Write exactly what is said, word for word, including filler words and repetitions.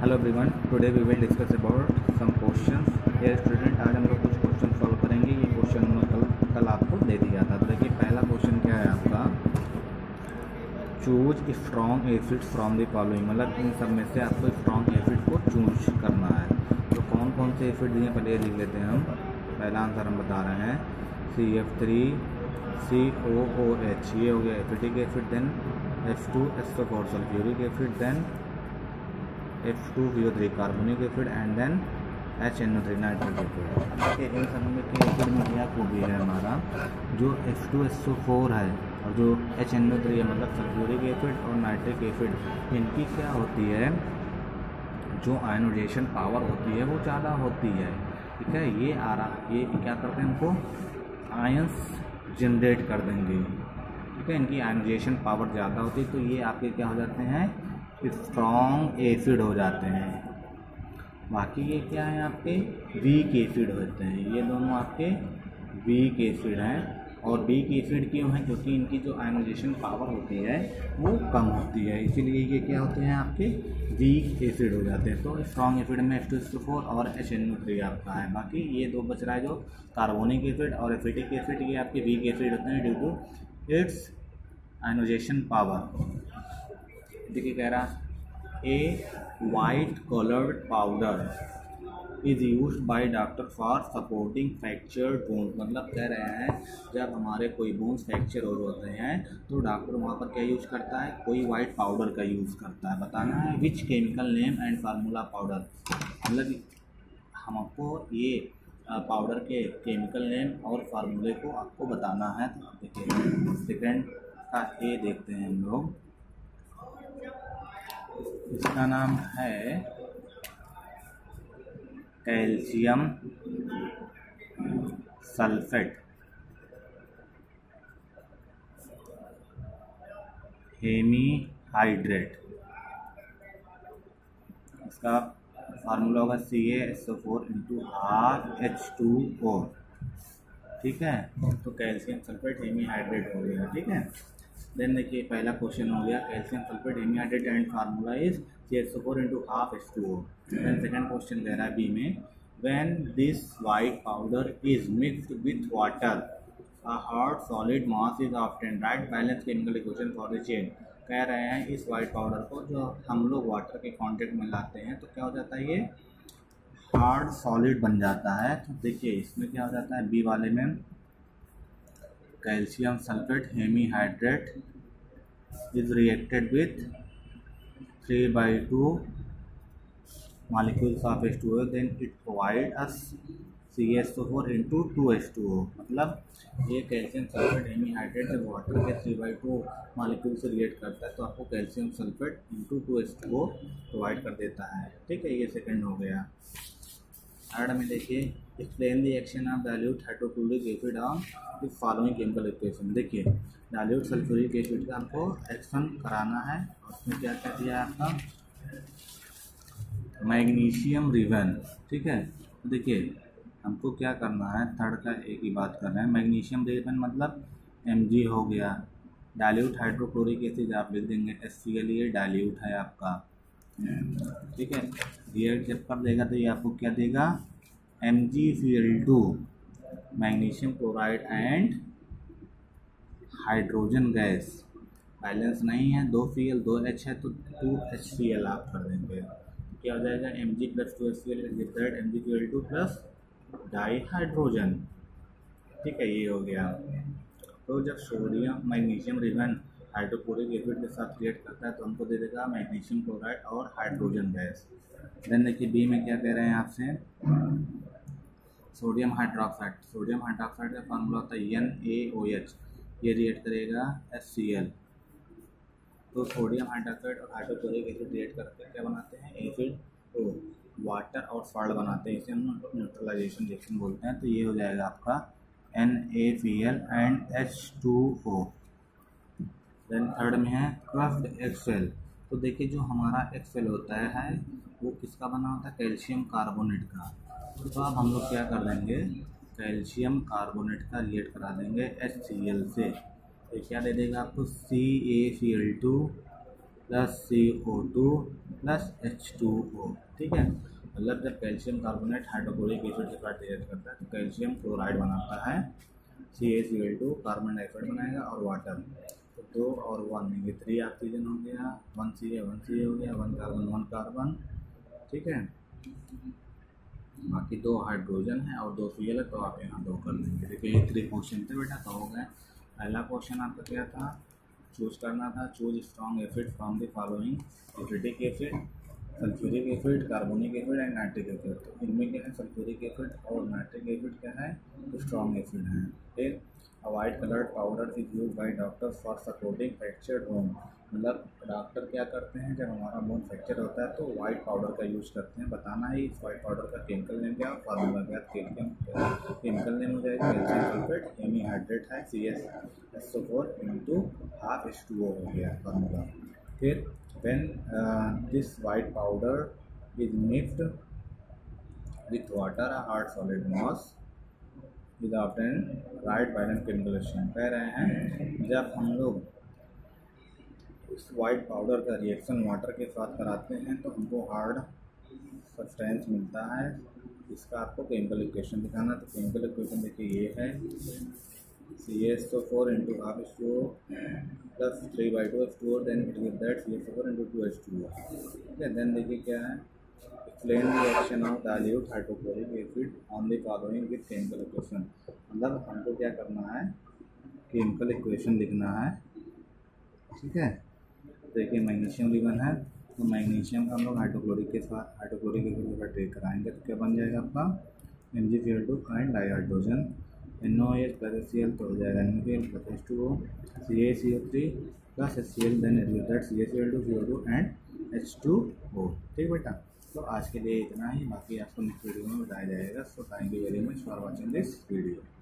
Hello everyone, today we will discuss about some questions. ये student, आज हम लोग कुछ क्वेश्चन सॉल्व करेंगे। ये क्वेश्चन मैं कल कल आपको दे दिया था। तो देखिए, पहला क्वेश्चन क्या है आपका, choose strong acid from the following. मतलब इन सब में से आपको स्ट्रॉन्ग एसिड को चूज करना है। तो कौन कौन से एसिड दिए पहले लिख लेते हैं हम। पहला आंसर हम बता रहे हैं C F three C O O H, ये हो गया acetic acid. Then H two S O four sulphuric acid, then F two C O three carbonic acid, and then H N O three nitric acid. देखिए, इन सब में के acid में क्या खूबी है हमारा, जो F two S O four है और जो एच एन ओ थ्री है, मतलब सल्फ्यूरिक एसिड और नाइट्रिक एसिड, इनकी क्या होती है, जो आयनोडाइजेशन पावर होती है वो ज़्यादा होती है। ठीक है, ये आ रहा, ये क्या करते हैं, हमको आयंस जनरेट कर देंगे। ठीक है, इनकी आयनोडाइजेशन पावर ज़्यादा होती है, तो ये आपके क्या हो जाते हैं, स्ट्रॉन्ग एसिड हो जाते हैं। बाकी ये क्या है, आपके वीक एसिड होते हैं। ये दोनों आपके वीक एसिड हैं। और वीक एसिड क्यों हैं, क्योंकि इनकी जो आयनोडाइजेशन पावर होती है वो कम होती है, इसीलिए ये क्या होते हैं, आपके वीक एसिड हो जाते हैं। तो स्ट्रॉन्ग एसिड में F two S O four और एच एन ओ थ्री आपका है। बाकी ये दो बच रहा है, जो कार्बोनिक एसिड और एसिटिक एसिड, ये आपके वीक एसिड होते हैं due to its ionization power. देखिए, कह रहा a white coloured powder is use by doctor for supporting fractured bones. मतलब कह रहे हैं, जब हमारे कोई बोन्स फ्रैक्चर हो जाते हैं तो डॉक्टर वहाँ पर क्या यूज़ करता है, कोई वाइट पाउडर का यूज़ करता है। बताना है which chemical name and formula powder. मतलब हमको ये पाउडर के केमिकल नेम और फार्मूले को आपको बताना है। तो आप देखिए, सेकेंड का ए देखते हैं हम लोग। इसका नाम है कैल्शियम सल्फेट हेमीहाइड्रेट। इसका फार्मूला होगा C A S O four into R H two O. ठीक है, तो कैल्शियम सल्फेट हेमीहाइड्रेट हो गया। ठीक है, देन देखिए, पहला क्वेश्चन हो गया calcium sulphate hemihydrate and formula is C S O four into half H two O. Then second question दे रहा है बी में, when this white powder is mixed with water a hard solid mass is obtained, write balance chemical equation for the chain. कह रहे हैं इस white powder को जो हम लोग वाटर के कॉन्टेक्ट में लाते हैं तो क्या हो जाता है, ये हार्ड सॉलिड बन जाता है। तो देखिए, इसमें क्या हो जाता है, बी वाले में calcium sulphate hemihydrate is reacted with three by two molecules of H two O, then it provide us C S O four into two H two O। मतलब ये कैल्शियम सल्फेट हेमीहाइड्रेट जब water के three by two molecule से react करता है तो आपको calcium sulphate into two H two O provide कर देता है। ठीक है, ये सेकंड हो गया। थर्ड में देखिए, explain the action of dilute hydrochloric acid on the following chemical equation. देखिए, डाइल्यूट सल्फ्यूरिक एसिड का हमको एक्शन कराना है, और उसमें क्या क्या दिया है आपका, मैग्नीशियम रिवन। ठीक है, तो देखिए हमको क्या करना है, थर्ड का एक ही बात कर रहे हैं। मैग्नीशियम रिवन मतलब एम जी हो गया। डाइल्यूट हाइड्रोक्लोरिक एसिड आप लिख देंगे एस सी एल, ये डाइल्यूट है आपका। ठीक है, रिएक्ट जब कर देगा तो ये आपको क्या देगा, M G C L two magnesium chloride and hydrogen gas. Balance नहीं है, दो सी एल दो एच है तो टू एच सी एल आप कर देंगे। तो क्या हो जाएगा, M G plus two H C L is that M G C L two plus di hydrogen. ठीक है, ये हो गया। तो जब sodium magnesium ribbon hydrochloric acid के साथ रिएक्ट करता है तो हमको दे देगा मैग्नीशियम क्लोराइड और हाइड्रोजन गैस। देन देखिए, बी में क्या कह रहे हैं आपसे, सोडियम हाइड्रोक्साइड। सोडियम हाइड्रोक्साइड का फार्मूला होता है एन ए ओ एच, ये रिएक्ट करेगा एस सी एल। तो सोडियम हाइड्रोक्साइड और हाइड्रोक्लोरिक एसिड रिएक्ट करके क्या बनाते हैं, एसिड ओ वाटर और सॉल्ट बनाते हैं, इसे हम न्यूट्रलाइजेशन रिएक्शन बोलते हैं। तो ये हो जाएगा आपका N A C L and H two O. Then third में है क्रफ्ड एक्सेल। तो देखिए, जो हमारा एक्सेल होता है वो किसका बना होता है, कैल्शियम कार्बोनेट का। तो अब हम लोग क्या कर देंगे, कैल्शियम कार्बोनेट का रिएक्ट करा देंगे एच सी एल से। तो क्या दे देगा आपको, C A C L two plus C O two plus H two O. ठीक है, मतलब जब कैल्शियम कार्बोनेट हाइड्रोक्लोरिक एसिड के साथ रिएक्ट करता है तो कैल्शियम क्लोराइड बनाता है, C A C L two carbon dioxide बनाएगा और वाटर। तो दो और वन ये थ्री ऑक्सीजन हो गया, वन सी ए वन सी ए हो गया, वन कार्बन वन कार्बन। ठीक है, बाकी दो हाइड्रोजन है और दो सी एल है, तो आप यहाँ दो कर लेंगे। देखिए ये थ्री क्वेश्चन थे बेटा, तो हो गए। पहला क्वेश्चन आपका क्या था, चूज करना था, choose strong acid from the following, acetic acid, sulphuric acid, carbonic acid and nitric acid. तो इनमें क्या है, सल्फ्यूरिक एसिड और नाइट्रिक एसिड क्या है, स्ट्रॉन्ग एसिड है। फिर a white coloured powder is use by doctors for supporting fractured bone. मतलब डॉक्टर क्या करते हैं, जब हमारा बोन फ्रैक्चर होता है तो वाइट पाउडर का यूज़ करते हैं। बताना है इस वाइट पाउडर का केमिकल नेम क्या, फार्मूला क्या, केमिकल केमिकल नेम हो जाएगा कैल्शियम सल्फेट, एमी हाइड्रेट है, C S S O four into half H two O हो गया फार्मूला। फिर when uh, this white powder is mixed with water a hard solid mass is often right balance chemical reaction। कह रहे हैं जब हम लोग इस वाइट पाउडर का रिएक्शन वाटर के साथ कराते हैं तो हमको हार्ड सब्सटेंस मिलता है। इसका आपको केमिकल इक्वेशन दिखाना, तो केमिकल इक्वेशन देखिए ये है, C S O four into half H two O plus three by two H two O, then it give that C S O four into two H two O. ठीक है, देन देखिए क्या है, explain the reaction of dilute hydrochloric acid on the following with chemical equation. मतलब हमको क्या करना है, केमिकल इक्वेशन लिखना है। ठीक है, देखिए मैग्नीशियम गिवन है, तो मैग्नीशियम का हम लोग हाइड्रोक्लोरिक के साथ हाइड्रोक्लोरिक एसिड के साथ ट्रीट कराएंगे तो क्या बन जाएगा आपका, M G C L two kind dihydrogen, N O H plus H C L तो हो जाएगा N P L plus H two O, C A C O three plus H C L, then that C A C L two C O two and H two O. ठीक बेटा, तो आज के लिए इतना ही, बाकी आपको नेक्स्ट वीडियो में बताया जाएगा। So thank you very much for watching this video.